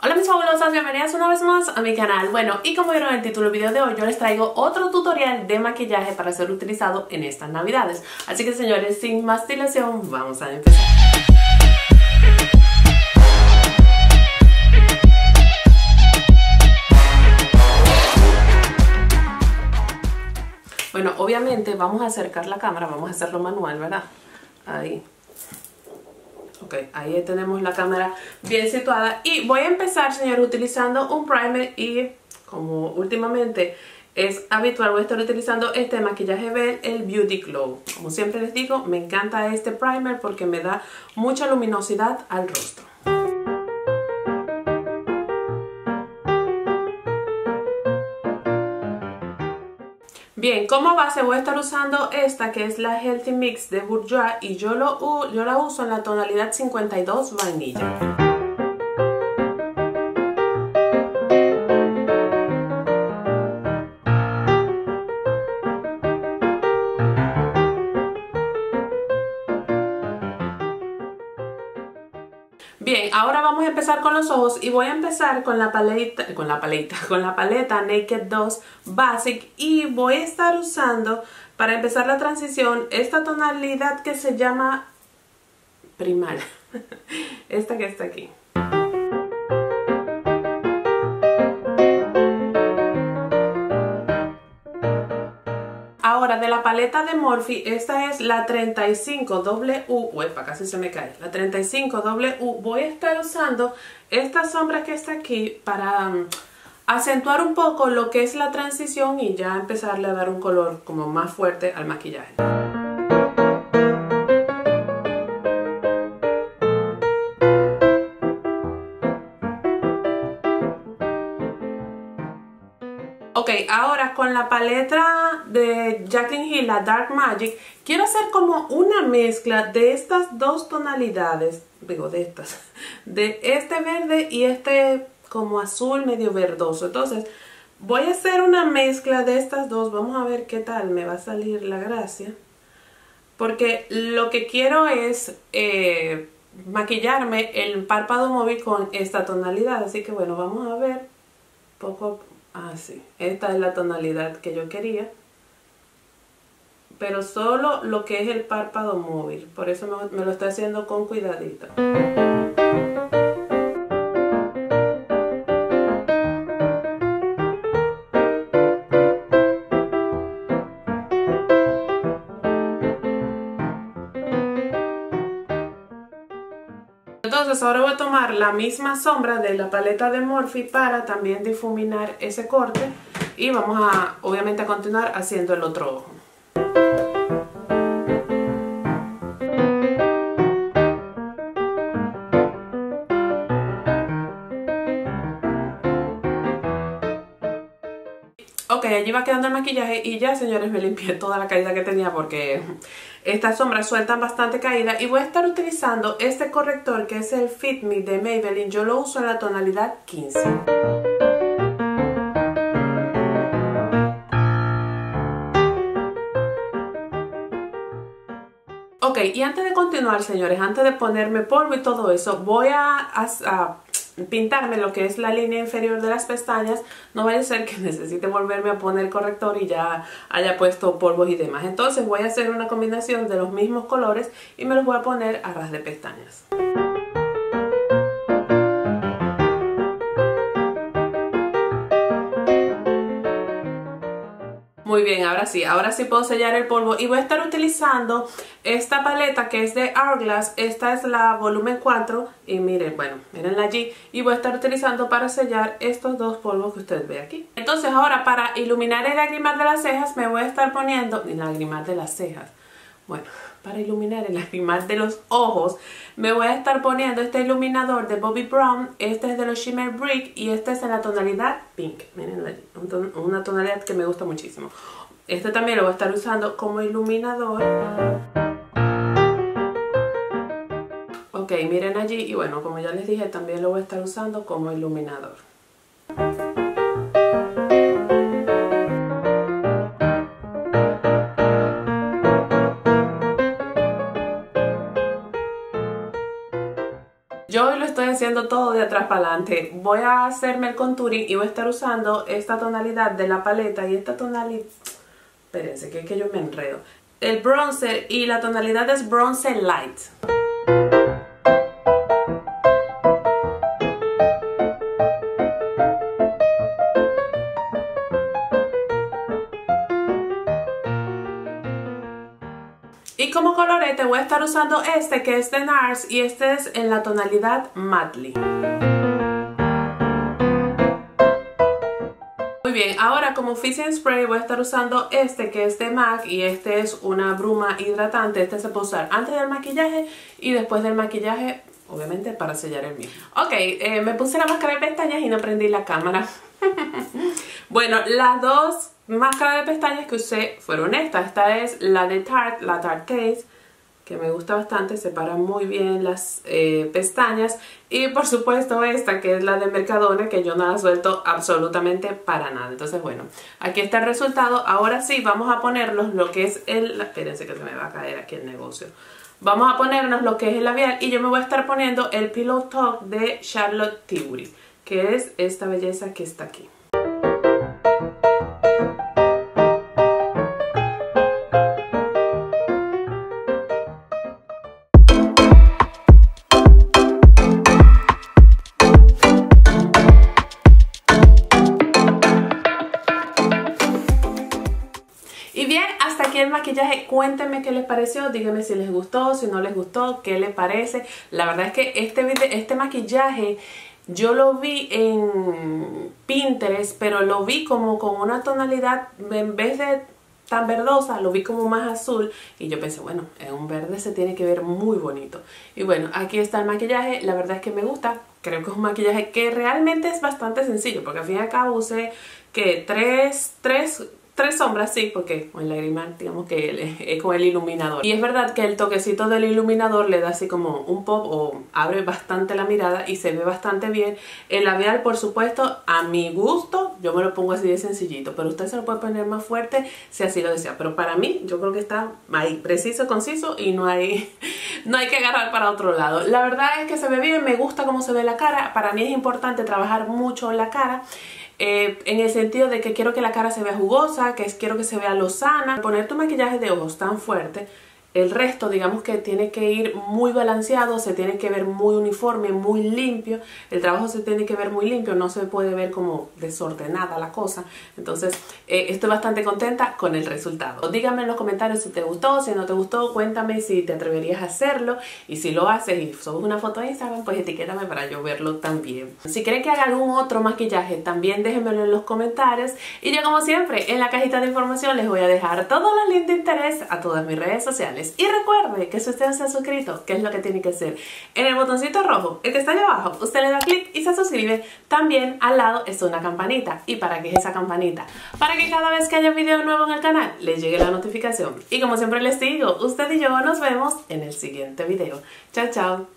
Hola mis fabulosas, bienvenidas una vez más a mi canal. Bueno, y como vieron en el título del video de hoy, yo les traigo otro tutorial de maquillaje para ser utilizado en estas navidades. Así que señores, sin más dilación, vamos a empezar. Bueno, obviamente vamos a acercar la cámara, vamos a hacerlo manual, ¿verdad? Ahí. Ok, ahí tenemos la cámara bien situada y voy a empezar, señores, utilizando un primer y como últimamente es habitual voy a estar utilizando este maquillaje Belle, el Beauty Glow. Como siempre les digo, me encanta este primer porque me da mucha luminosidad al rostro. Bien, como base voy a estar usando esta que es la Healthy Mix de Bourjois y yo la uso en la tonalidad 52 vainilla. Bien, ahora vamos a empezar con los ojos y voy a empezar con la paleta Naked 2 Basic y voy a estar usando para empezar la transición esta tonalidad que se llama Primal, esta que está aquí. Ahora de la paleta de Morphe, esta es la 35W, uepa, casi se me cae, la 35W, voy a estar usando esta sombra que está aquí para acentuar un poco lo que es la transición y ya empezarle a dar un color como más fuerte al maquillaje. Ok, ahora con la paleta de Jaclyn Hill, la Dark Magic, quiero hacer como una mezcla de estas dos tonalidades, de este verde y este como azul medio verdoso. Entonces, voy a hacer una mezcla de estas dos, vamos a ver qué tal me va a salir la gracia. Porque lo que quiero es maquillarme el párpado móvil con esta tonalidad, así que bueno, vamos a ver poco a poco. Ah, sí, esta es la tonalidad que yo quería, pero solo lo que es el párpado móvil, por eso me lo estoy haciendo con cuidadito. Entonces ahora voy a tomar la misma sombra de la paleta de Morphe para también difuminar ese corte y vamos a, obviamente, a continuar haciendo el otro ojo. Ok, allí va quedando el maquillaje y ya, señores, me limpié toda la caída que tenía porque estas sombras sueltan bastante caída y voy a estar utilizando este corrector que es el Fit Me de Maybelline. Yo lo uso en la tonalidad 15. Ok, y antes de continuar, señores, antes de ponerme polvo y todo eso, voy a pintarme lo que es la línea inferior de las pestañas. No vaya a ser que necesite volverme a poner corrector y ya haya puesto polvos y demás. Entonces voy a hacer una combinación de los mismos colores y me los voy a poner a ras de pestañas. Muy bien, ahora sí puedo sellar el polvo y voy a estar utilizando esta paleta que es de Hourglass. Esta es la volumen 4 y miren, bueno, mirenla allí y voy a estar utilizando para sellar estos dos polvos que usted ve aquí. Entonces ahora para iluminar el lagrimal de las cejas me voy a estar poniendo, el lagrimal de las cejas, bueno, para iluminar el lagrimal de los ojos me voy a estar poniendo este iluminador de Bobbi Brown. Este es de los Shimmer Brick y este es en la tonalidad Pink. Miren, una tonalidad que me gusta muchísimo. Este también lo voy a estar usando como iluminador. Ok, miren allí y bueno, como ya les dije, también lo voy a estar usando como iluminador. Yo hoy lo estoy haciendo todo de atrás para adelante. Voy a hacerme el contouring y voy a estar usando esta tonalidad de la paleta y esta tonalidad... Espérense, que es que yo me enredo. El bronzer y la tonalidad es Bronzer Light. Y como colorete voy a estar usando este que es de NARS y este es en la tonalidad Madly. Muy bien, ahora como Fixing Spray voy a estar usando este que es de MAC y este es una bruma hidratante. Este se puede usar antes del maquillaje y después del maquillaje, obviamente para sellar el mismo. Ok, me puse la máscara de pestañas y no prendí la cámara. Bueno, las dos máscaras de pestañas que usé fueron estas. Esta es la de Tarte, la Tarte, que me gusta bastante, separa muy bien las pestañas. Y por supuesto esta que es la de Mercadona, que yo no la suelto absolutamente para nada. Entonces bueno, aquí está el resultado. Ahora sí, vamos a ponernos lo que es el... Espérense que se me va a caer aquí el negocio. Vamos a ponernos lo que es el labial y yo me voy a estar poniendo el Pillow Talk de Charlotte Tilbury, que es esta belleza que está aquí. Y bien, hasta aquí el maquillaje. Cuéntenme qué les pareció, díganme si les gustó, si no les gustó, qué les parece. La verdad es que este maquillaje yo lo vi en Pinterest, pero lo vi como con una tonalidad, en vez de tan verdosa, lo vi como más azul. Y yo pensé, bueno, en un verde se tiene que ver muy bonito. Y bueno, aquí está el maquillaje, la verdad es que me gusta. Creo que es un maquillaje que realmente es bastante sencillo, porque al fin y al cabo usé que tres sombras, sí, porque el lagrimal digamos que es con el iluminador. Y es verdad que el toquecito del iluminador le da así como un pop o abre bastante la mirada y se ve bastante bien. El labial, por supuesto, a mi gusto, yo me lo pongo así de sencillito, pero usted se lo puede poner más fuerte si así lo desea. Pero para mí, yo creo que está ahí, preciso, conciso y no hay que agarrar para otro lado. La verdad es que se ve bien, me gusta cómo se ve la cara. Para mí es importante trabajar mucho la cara. En el sentido de que quiero que la cara se vea jugosa, que quiero que se vea lozana. Poner tu maquillaje de ojos tan fuerte, el resto digamos que tiene que ir muy balanceado, se tiene que ver muy uniforme, muy limpio. El trabajo se tiene que ver muy limpio, no se puede ver como desordenada la cosa. Entonces estoy bastante contenta con el resultado. Díganme en los comentarios si te gustó, si no te gustó, cuéntame si te atreverías a hacerlo. Y si lo haces y subes una foto a Instagram, pues etiquétame para yo verlo también. Si quieren que haga algún otro maquillaje, también déjenmelo en los comentarios. Y yo, como siempre, en la cajita de información les voy a dejar todos los links de interés a todas mis redes sociales. Y recuerde que si usted no se ha suscrito, ¿qué es lo que tiene que hacer? En el botoncito rojo, el que está allá abajo, usted le da clic y se suscribe. También al lado está una campanita. ¿Y para qué es esa campanita? Para que cada vez que haya video nuevo en el canal, les llegue la notificación. Y como siempre les digo, usted y yo nos vemos en el siguiente video. Chao, chao.